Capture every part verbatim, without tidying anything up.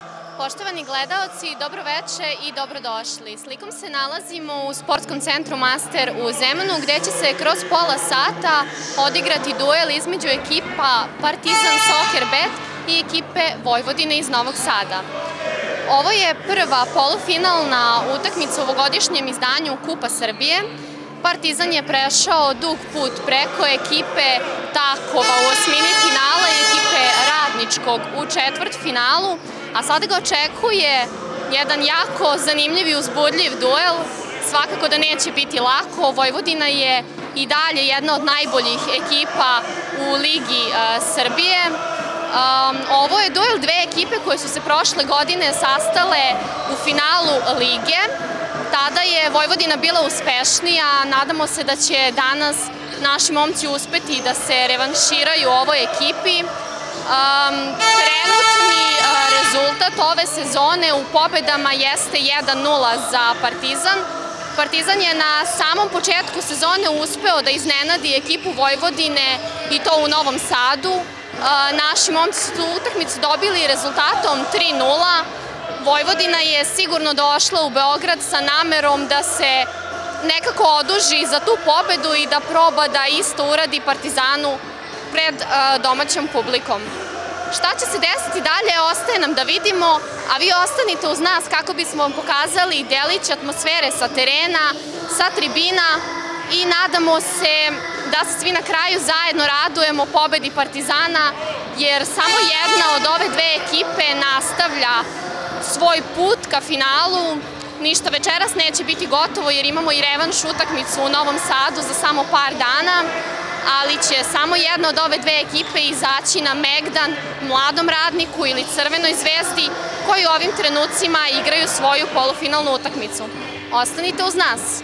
Poštovani gledaoci, dobroveče i dobrodošli. Slikom se nalazimo u sportskom centru Master u Zemunu, gde će se kroz pola sata odigrati duel između ekipa Partizan Soccer Bet i ekipe Vojvodine iz Novog Sada. Ovo je prva polufinalna utakmica u ovogodišnjem izdanju Kupa Srbije. Partizan je prešao dug put preko ekipe Takova u osmini finala i ekipe Radničkog u četvrtfinalu, a sada ga očekuje jedan jako zanimljiv i uzbudljiv duel. Svakako da neće biti lako. Vojvodina je i dalje jedna od najboljih ekipa u Ligi Srbije. Ovo je duel dve ekipe koje su se prošle godine sastale u finalu Lige. Tada je Vojvodina bila uspešnija. Nadamo se da će danas naši momci uspeti da se revanširaju ovoj ekipi. Trenutni rezultat ove sezone u pobedama jeste jedan nula za Partizan. Partizan je na samom početku sezone uspeo da iznenadi ekipu Vojvodine i to u Novom Sadu. Naši momci su utakmicu dobili rezultatom tri nula. Vojvodina je sigurno došla u Beograd sa namerom da se nekako oduži za tu pobedu i da proba da isto uradi Partizanu pred domaćom publikom. Šta će se desiti dalje, ostaje nam da vidimo, a vi ostanite uz nas kako bismo vam pokazali delić atmosfere sa terena, sa tribina i nadamo se da se svi na kraju zajedno radujemo pobedi Partizana, jer samo jedna od ove dve ekipe nastavlja svoj put ka finalu. Ništa večeras neće biti gotovo jer imamo i revanš utakmicu u Novom Sadu za samo par dana, ali će samo jedna od ove dve ekipe izaći na megdan Mladom Radniku ili Crvenoj Zvezdi, koji u ovim trenucima igraju svoju polufinalnu utakmicu. Ostanite uz nas!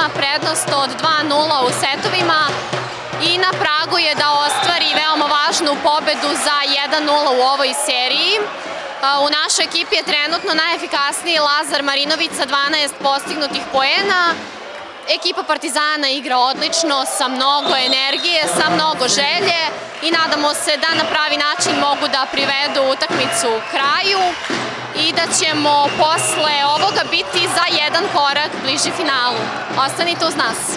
ima prednost od dva nula u setovima i na pragu je da ostvari veoma važnu pobedu za jedan nula u ovoj seriji. U našoj ekipi je trenutno najefikasniji Lazar Marinović sa dvanaest postignutih poena. Ekipa Partizana igra odlično, sa mnogo energije, sa mnogo želje i nadamo se da na pravi način mogu da privedu utakmicu kraju i da ćemo posle ovoga biti za jedan korak bliži finalu. Ostanite uz nas.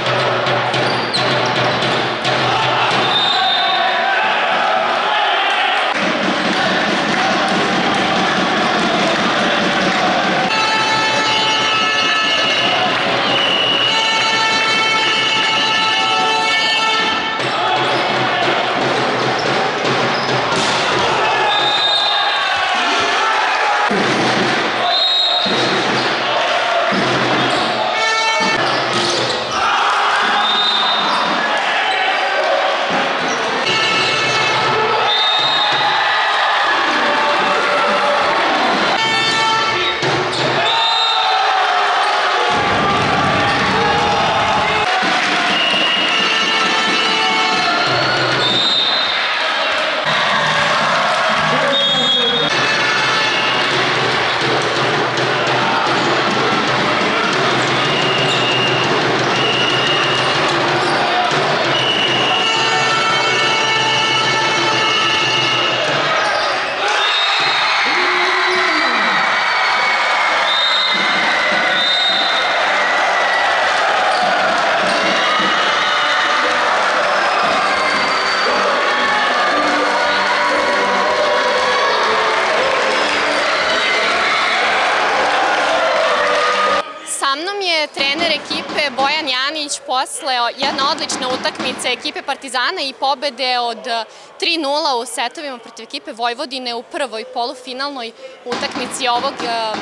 Sa mnom je trener ekipe Bojan Janić posle jedne odlične utakmice ekipe Partizana i pobede od tri nula u setovima protiv ekipe Vojvodine u prvoj polufinalnoj utakmici ovog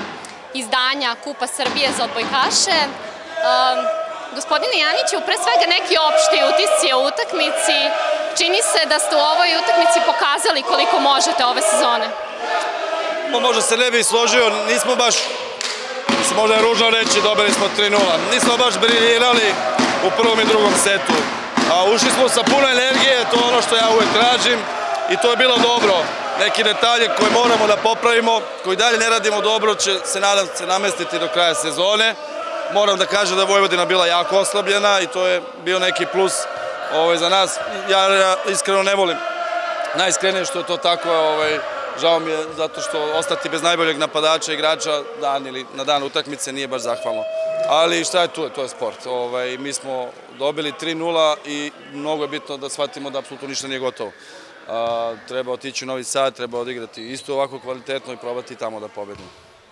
izdanja Kupa Srbije za odbojkaše. Gospodine Janiću, pre svega neki opšti utisci o utakmici. Čini se da ste u ovoj utakmici pokazali koliko možete ove sezone. Možda se ne bi složio, nismo baš, možda je ružno reći, dobili smo tri nula. Nismo baš briljirali u prvom i drugom setu. Ušli smo sa puno energije, to je ono što ja uvek tražim i to je bilo dobro. Neki detalje koje moramo da popravimo, koji dalje ne radimo dobro, će se nadam se namestiti do kraja sezone. Moram da kažem da je Vojvodina bila jako oslabljena i to je bio neki plus za nas. Ja iskreno ne volim, najiskrenije što je to tako, žao mi je zato što ostati bez najboljeg napadača, igrača dan ili na dan utakmice nije baš zahvalno. Ali šta je tu, to je sport. Mi smo dobili tri nula i mnogo je bitno da shvatimo da apsolutno ništa nije gotovo. Treba otići u Novi Sad, treba odigrati isto ovako kvalitetno i probati tamo da pobedimo.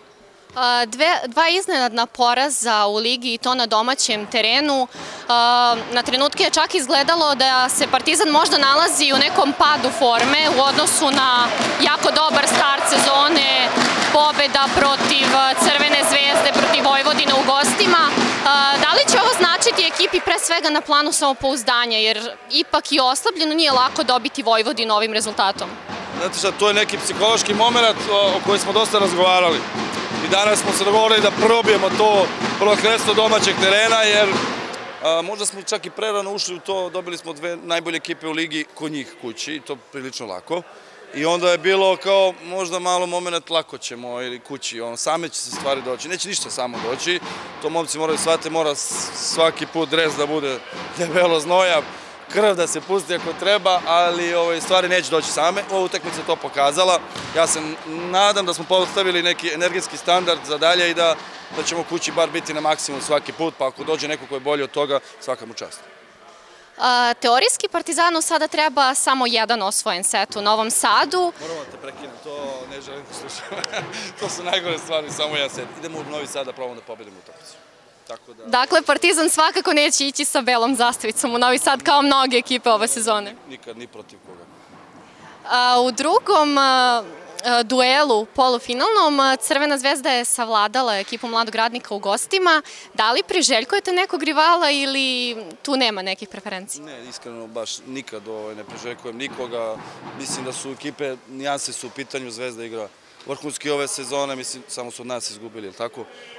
Dva iznenadna poraza u ligi i to na domaćem terenu. Na trenutke je čak izgledalo da se Partizan možda nalazi u nekom padu forme u odnosu na jako dobar start sezone, pobeda protiv Crvene zvezde, protiv Vojvodine u gostima. Da li će ovo značiti ekipi pre svega na planu samopouzdanja, jer ipak i oslabljeno nije lako dobiti Vojvodinu ovim rezultatom? Znate šta, to je neki psihološki moment o kojem smo dosta razgovarali. I danas smo se dogovorili da probijemo to prokletstvo domaćeg terena, jer možda smo čak i prerano ušli u to, dobili smo dve najbolje ekipe u ligi kod njih kući i to prilično lako. I onda je bilo kao možda malo moment lako ćemo ili kući, same će se stvari doći, neće ništa samo doći. To momci moraju shvatiti, mora svaki put dres da bude debelo znoja, krv da se pusti ako treba, ali stvari neće doći same. Ova utakmica je to pokazala. Ja se nadam da smo postavili neki energetski standard za dalje i da ćemo kući bar biti na maksimum svaki put, pa ako dođe neko ko je bolji od toga, svaka mu čast. Teorijski Partizanu sada treba samo jedan osvojen set u Novom Sadu. Moramo da te prekinem, to ne želim da slušam. To su najgore stvari, samo jedan set. Idemo u Novi Sad da probamo da pobedimo utakmicu. Dakle, Partizan svakako neće ići sa belom zastavicom u Novi Sad kao mnoge ekipe ove sezone. Nikad, ni protiv koga. U drugom duelu polufinalnom Crvena zvezda je savladala ekipu Mladog radnika u gostima. Da li priželjkujete nekog rivala ili tu nema nekih preferencija? Ne, iskreno baš nikad ne priželjkujem nikoga. Mislim da su ekipe, nijanse su u pitanju, Zvezda igra vrhunski ove sezone, mislim samo su od nas izgubili, ili tako?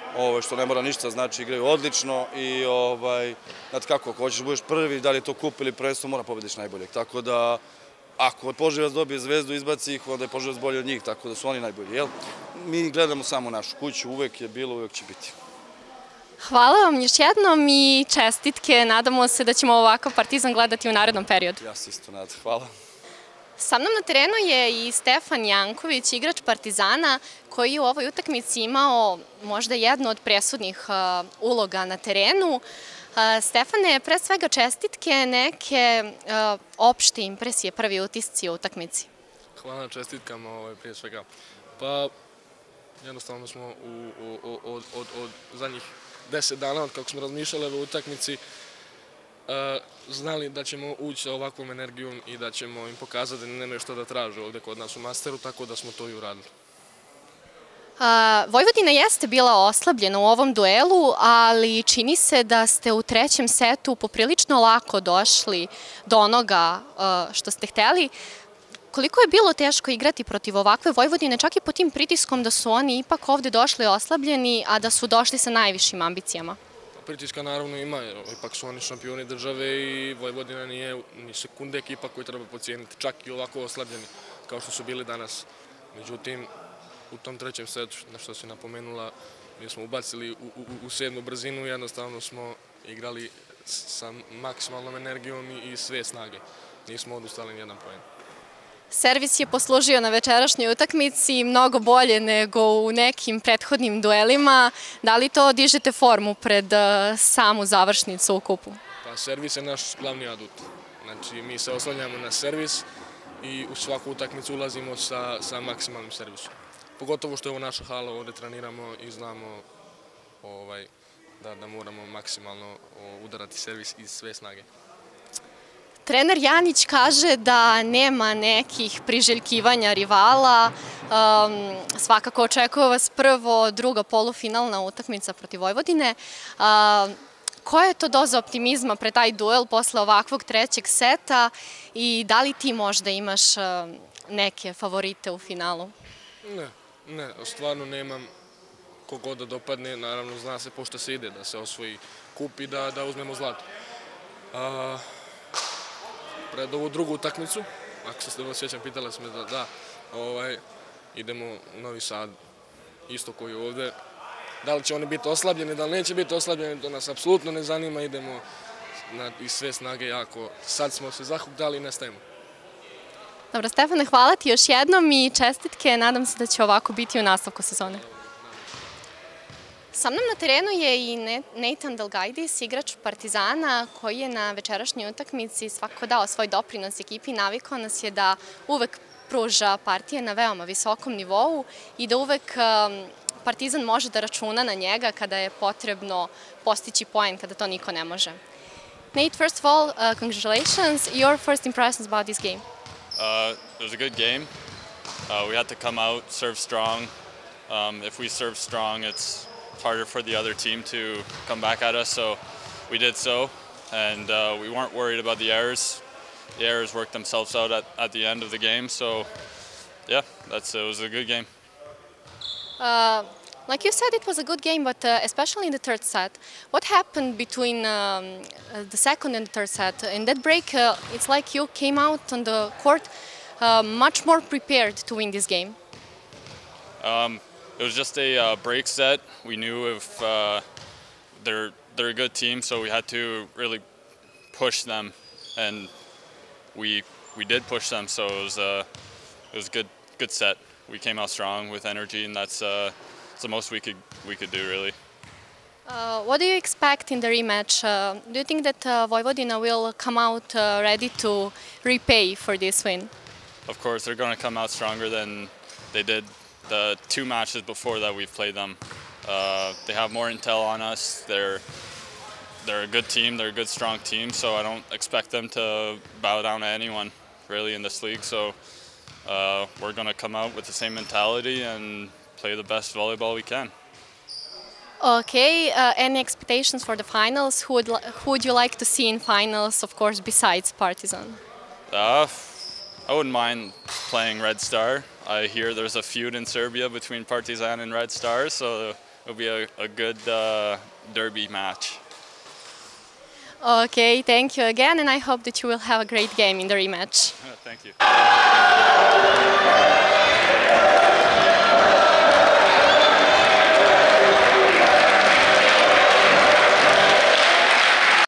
ovaj, što ne mora ništa, znači igraju odlično i ovaj, znate kako, ako hoćeš budeš prvi, da li je to kup ili prvenstvo, mora pobediš najboljeg. Tako da, ako Požarevac dobije Zvezdu, izbaci ih, onda je Požarevac bolji od njih, tako da su oni najbolji, jel? Mi gledamo samo našu kuću, uvek je bilo, uvek će biti. Hvala vam još jednom i čestitke. Nadamo se da ćemo ovakav Partizan gledati u narednom periodu. Ja se isto nadam. Hvala. Sa mnom na terenu je i Stefan Janković, igrač Partizana, koji je u ovoj utakmici imao možda jednu od presudnih uloga na terenu. Stefane, pre svega čestitke, neke opšte impresije, prvi utisci u utakmici. Hvala na čestitkama, prije svega. Pa, jednostavno smo od zadnjih deset dana, od kako smo razmišljali o utakmici, znali da ćemo ući sa ovakvom energijom i da ćemo im pokazati da nemaju što da traže ovde kod nas u Masteru, tako da smo to i uradili. Vojvodina jeste bila oslabljena u ovom duelu, ali čini se da ste u trećem setu poprilično lako došli do onoga što ste hteli. Koliko je bilo teško igrati protiv ovakve Vojvodine, čak i pod tim pritiskom da su oni ipak ovde došli oslabljeni, a da su došli sa najvišim ambicijama? Pritiska naravno ima, jer ipak su oni šampioni države i Vojvodina nije ni sekunde ekipa koju treba pocijeniti, čak i ovako oslabljeni kao što su bili danas. Međutim, u tom trećem setu, na što si napomenula, mi smo ubacili u sedmu brzinu i jednostavno smo igrali sa maksimalnom energijom i sve snage. Nismo odustali ni jedan poen. Servis je poslužio na večerašnjoj utakmici mnogo bolje nego u nekim prethodnim duelima. Da li to dižete formu pred samu završnicu u kupu? Pa servis je naš glavni adut. Znači mi se oslanjamo na servis i u svaku utakmicu ulazimo sa maksimalnim servisom. Pogotovo što je ovo naša hala, ovde treniramo i znamo da moramo maksimalno udarati servis iz sve snage. Trener Janić kaže da nema nekih priželjkivanja rivala. Svakako očekuje vas prvo, druga polufinalna utakmica protiv Vojvodine. Koja je to doza optimizma pre taj duel posle ovakvog trećeg seta i da li ti možda imaš neke favorite u finalu? Ne, ne, stvarno nemam kogod da dopadne. Naravno, zna se pošto se ide da se osvoji kup i da uzmemo zlato. Pred ovu drugu utakmicu, ako se dobro sjećam, pitala sam me da da, idemo u Novi Sad, isto koji je ovde. Da li će oni biti oslabljeni, da li neće biti oslabljeni, to nas apsolutno ne zanima, idemo iz sve snage jako. Sad smo se zahuktali i nestajemo. Dobro, Stefane, hvala ti još jednom i čestitke, nadam se da će ovako biti u nastavku sezone. Sa mnom na terenu je i Nathan Delgajdis, igrač Partizana, koji je na večerašnjoj utakmici svakako dao svoj doprinos ekipi. Navikao nas je da uvek pruža partije na veoma visokom nivou i da uvek Partizan može da računa na njega kada je potrebno postići poen, kada to niko ne može. Nate, first of all, congratulations. Your first impressions about this game? It was a good game. We had to come out, serve strong. If we serve strong, it's harder for the other team to come back at us, so we did so, and uh, we weren't worried about the errors. The errors worked themselves out at, at the end of the game, so yeah, that's it was a good game. Uh, like you said, it was a good game, but uh, especially in the third set. What happened between um, the second and the third set? In that break, uh, it's like you came out on the court uh, much more prepared to win this game. Um, It was just a uh, break set. We knew if uh, they're they're a good team, so we had to really push them, and we we did push them. So it was uh, it was a good good set. We came out strong with energy, and that's uh, that's the most we could we could do really. Uh, what do you expect in the rematch? Uh, do you think that uh, Vojvodina will come out uh, ready to repay for this win? Of course, they're going to come out stronger than they did the two matches before that we've played them. Uh, they have more intel on us. They're they're a good team. They're a good, strong team. So I don't expect them to bow down to anyone really in this league. So uh, we're going to come out with the same mentality and play the best volleyball we can. Okay. Uh, any expectations for the finals? Who would who would you like to see in finals? Of course, besides Partizan. Uh, I wouldn't mind playing Red Star. I hear there's a feud in Serbia between Partizan and Red Star, so it'll be a, a good uh, derby match. Okay, thank you again, and I hope that you will have a great game in the rematch. Thank you.